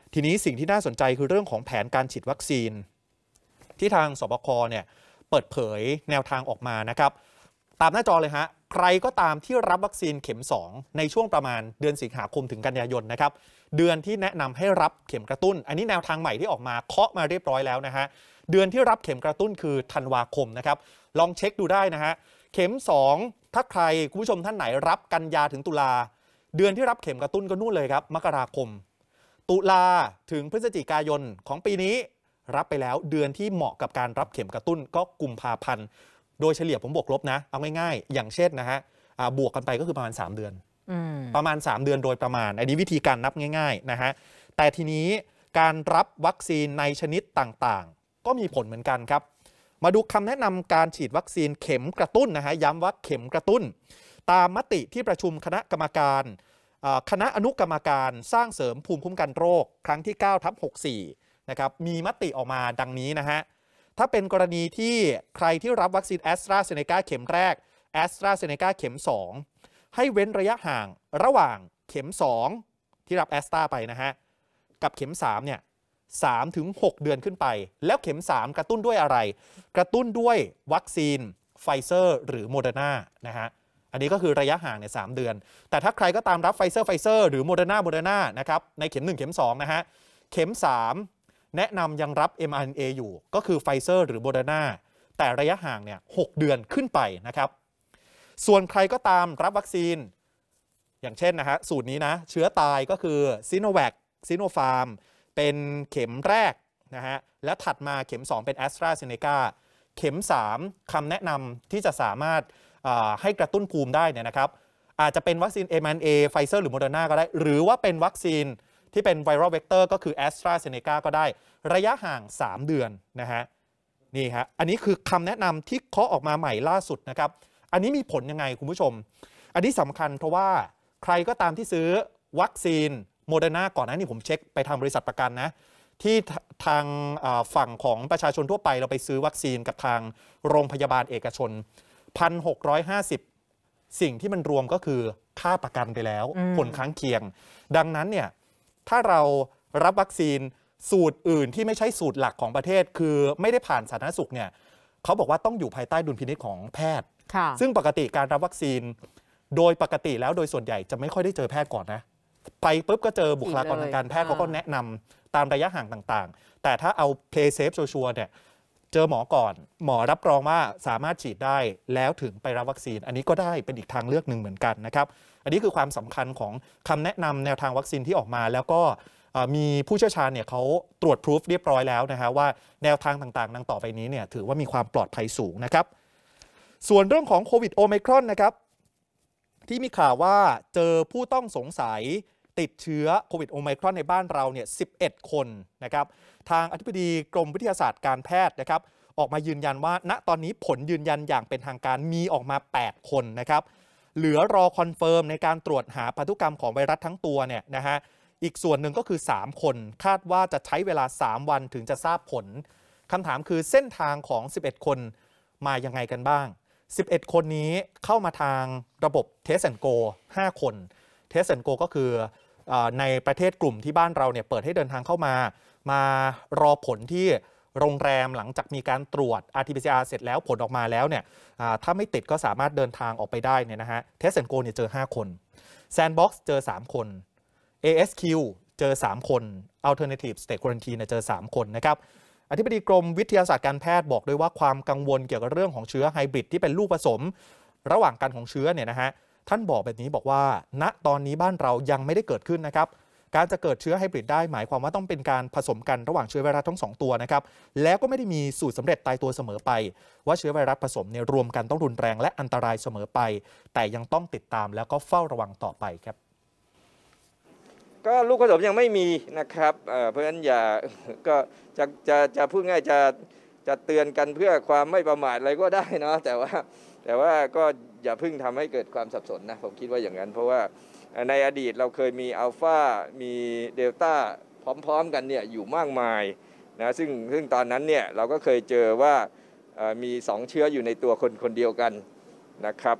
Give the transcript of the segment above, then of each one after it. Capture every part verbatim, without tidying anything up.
ทีนี้สิ่งที่น่าสนใจคือเรื่องของแผนการฉีดวัคซีนที่ทางสบคเนี่ยเปิดเผยแนวทางออกมานะครับตามหน้าจอเลยฮะใครก็ตามที่รับวัคซีนเข็มสองในช่วงประมาณเดือนสิงหาคมถึงกันยายนนะครับเดือนที่แนะนำให้รับเข็มกระตุ้นอันนี้แนวทางใหม่ที่ออกมาเคาะมาเรียบร้อยแล้วนะฮะเดือนที่รับเข็มกระตุ้นคือธันวาคมนะครับลองเช็คดูได้นะฮะเข็มสองถ้าใครคุณผู้ชมท่านไหนรับกันยาถึงตุลาเดือนที่รับเข็มกระตุ้นก็นู่นเลยครับมกราคมตุลาถึงพฤศจิกายนของปีนี้รับไปแล้วเดือนที่เหมาะกับการรับเข็มกระตุ้นก็กุมภาพันธ์โดยเฉลี่ยผมบวกลบนะเอาง่ายๆอย่างเช่นนะฮะบวกกันไปก็คือประมาณสามเดือนประมาณสามเดือนโดยประมาณอันนี้วิธีการนับง่ายๆนะฮะแต่ทีนี้การรับวัคซีนในชนิดต่างๆก็มีผลเหมือนกันครับมาดูคำแนะนำการฉีดวัคซีนเข็มกระตุ้นนะฮะย้ำว่าเข็มกระตุ้นตามมติที่ประชุมคณะกรรมการคณะอนุกรรมการสร้างเสริมภูมิคุ้มกันโรคครั้งที่ เก้าทับหกสิบสี่นะครับมีมติออกมาดังนี้นะฮะถ้าเป็นกรณีที่ใครที่รับวัคซีนแอสตราเซเนกาเข็มแรกแอสตราเซเนกาเข็มสองให้เว้นระยะห่างระหว่างเข็มสองที่รับแอสตราไปนะฮะกับเข็มสามเนี่ยสามถึงหกเดือนขึ้นไปแล้วเข็มสามกระตุ้นด้วยอะไรกระตุ้นด้วยวัคซีนไฟเซอร์หรือโมเดอร์นานะฮะอันนี้ก็คือระยะห่างเนี่ยสามเดือนแต่ถ้าใครก็ตามรับไฟเซอร์ไฟเซอร์หรือโมเดอร์นาโมเดอร์นานะครับในเข็มหนึ่งเข็มสองนะฮะเข็มสามแนะนำยังรับ เอ็ม อาร์ เอ็น เอ อยู่ก็คือไฟเซอร์หรือโมเดอร์นาแต่ระยะห่างเนี่ยหกเดือนขึ้นไปนะครับส่วนใครก็ตามรับวัคซีนอย่างเช่นนะฮะสูตรนี้นะเชื้อตายก็คือซิโนแวคซิโนฟาร์มเป็นเข็มแรกนะฮะและถัดมาเข็มสองเป็นแอสตราเซเนกาเข็มสามคำแนะนำที่จะสามารถให้กระตุ้นภูมิได้เนี่ยนะครับอาจจะเป็นวัคซีน เอ็ม อาร์ เอ็น เอ ไฟเซอร์หรือโมเดอร์นาก็ได้หรือว่าเป็นวัคซีนที่เป็นไวรัลเวกเตอร์ก็คือแอสตราเซเนกาก็ได้ระยะห่างสามเดือนนะฮะนี่ฮะอันนี้คือคำแนะนำที่เคาะออกมาใหม่ล่าสุดนะครับอันนี้มีผลยังไงคุณผู้ชมอันนี้สำคัญเพราะว่าใครก็ตามที่ซื้อวัคซีนโมเดอร์นาก่อนหน้านี้ผมเช็คไปทางบริษัทประกันนะที่ทางฝั่งของประชาชนทั่วไปเราไปซื้อวัคซีนกับทางโรงพยาบาลเอกชน หนึ่งพันหกร้อยห้าสิบ สิ่งที่มันรวมก็คือค่าประกันไปแล้วผลข้างเคียงดังนั้นเนี่ยถ้าเรารับวัคซีนสูตรอื่นที่ไม่ใช่สูตรหลักของประเทศคือไม่ได้ผ่านสาธารณสุขเนี่ยเขาบอกว่าต้องอยู่ภายใต้ดุลพินิจของแพทย์ซึ่งปกติการรับวัคซีนโดยปกติแล้วโดยส่วนใหญ่จะไม่ค่อยได้เจอแพทย์ก่อนนะไปปุ๊บก็เจอบุคลากรทางการแพทย์เขาก็แนะนำตามระยะห่างต่างๆแต่ถ้าเอา play safe ชัวร์ๆเนี่ยเจอหมอก่อนหมอรับรองว่าสามารถฉีดได้แล้วถึงไปรับวัคซีนอันนี้ก็ได้เป็นอีกทางเลือกหนึ่งเหมือนกันนะครับอันนี้คือความสำคัญของคำแนะนำแนวทางวัคซีนที่ออกมาแล้วก็มีผู้เชี่ยวชาญเนี่ยเขาตรวจพิสูจน์เรียบร้อยแล้วนะฮะว่าแนวทางต่างๆดังต่อไปนี้เนี่ยถือว่ามีความปลอดภัยสูงนะครับส่วนเรื่องของโควิดโอไมครอนนะครับที่มีข่าวว่าเจอผู้ต้องสงสัยติดเชื้อโควิดโอไมครอนในบ้านเราเนี่ยสิบเอ็ดคนนะครับทางอธิบดีกรมวิทยาศาสตร์การแพทย์นะครับออกมายืนยันว่าณตอนนี้ผลยืนยันอย่างเป็นทางการมีออกมาแปดคนนะครับเหลือรอคอนเฟิร์มในการตรวจหาพันธุกรรมของไวรัสทั้งตัวเนี่ยนะฮะอีกส่วนหนึ่งก็คือสามคนคาดว่าจะใช้เวลาสามวันถึงจะทราบผลคำถามคือเส้นทางของสิบเอ็ดคนมายังไงกันบ้างสิบเอ็ดคนนี้เข้ามาทางระบบ Test and Go ห้าคน Test and Go ก็คือในประเทศกลุ่มที่บ้านเราเนี่ยเปิดให้เดินทางเข้ามามารอผลที่โรงแรมหลังจากมีการตรวจ อาร์ ที พี ซี อาร์ เสร็จแล้วผลออกมาแล้วเนี่ยถ้าไม่ติดก็สามารถเดินทางออกไปได้เนี่ยนะฮะ Test and Go เนี่ยเจอห้าคน Sandbox เจอสามคน เอ เอส คิว เจอสามคน Alternative State Quarantine เนี่ยเจอสามคนนะครับอธิบดีกรมวิทยาศาสตร์การแพทย์บอกด้วยว่าความกังวลเกี่ยวกับเรื่องของเชื้อไฮบริดที่เป็นลูกผสมระหว่างกันของเชื้อเนี่ยนะฮะท่านบอกแบบนี้บอกว่าณตอนนี้บ้านเรายังไม่ได้เกิดขึ้นนะครับการจะเกิดเชื้อไฮบริดได้หมายความว่าต้องเป็นการผสมกันระหว่างเชื้อไวรัสทั้งสองตัวนะครับแล้วก็ไม่ได้มีสูตรสำเร็จตายตัวเสมอไปว่าเชื้อไวรัสผสมเนี่ยรวมกันต้องรุนแรงและอันตรายเสมอไปแต่ยังต้องติดตามแล้วก็เฝ้าระวังต่อไปครับก็ลูกผสมยังไม่มีนะครับ เ, เพราะฉะนั้นอย่าก็จะจะจะพูดง่ายจะจะเตือนกันเพื่อความไม่ประมาทอะไรก็ได้เนาะแต่ว่าแต่ว่าก็อย่าเพิ่งทำให้เกิดความสับสนนะผมคิดว่าอย่างนั้นเพราะว่าในอดีตเราเคยมีอัลฟามีเดลต้าพร้อมๆกันเนี่ยอยู่มากมายนะซึ่งซึ่งตอนนั้นเนี่ยเราก็เคยเจอว่ามีสองเชื้ออยู่ในตัวคนคนเดียวกันนะครับ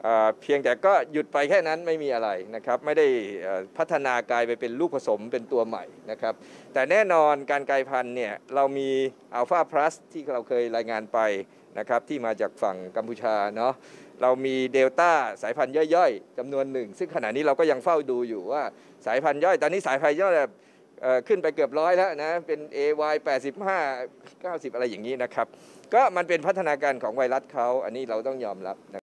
เพียงแต่ก็หยุดไปแค่นั้นไม่มีอะไรนะครับไม่ได้พัฒนากลายไปเป็นลูกผสมเป็นตัวใหม่นะครับแต่แน่นอนการกลายพันธุ์เนี่ยเรามีอัลฟาพลัสที่เราเคยรายงานไปนะครับที่มาจากฝั่งกัมพูชาเนาะเรามีเดลต้าสายพันธุ์ย่อยๆจำนวนหนึ่งซึ่งขณะนี้เราก็ยังเฝ้าดูอยู่ว่าสายพันธุ์ย่อยตอนนี้สายพันธุ์ย่อยขึ้นไปเกือบร้อยแล้วนะเป็น เอ วาย แปดสิบห้า เก้าสิบอะไรอย่างนี้นะครับก็มันเป็นพัฒนาการของไวรัสเขาอันนี้เราต้องยอมรับนะ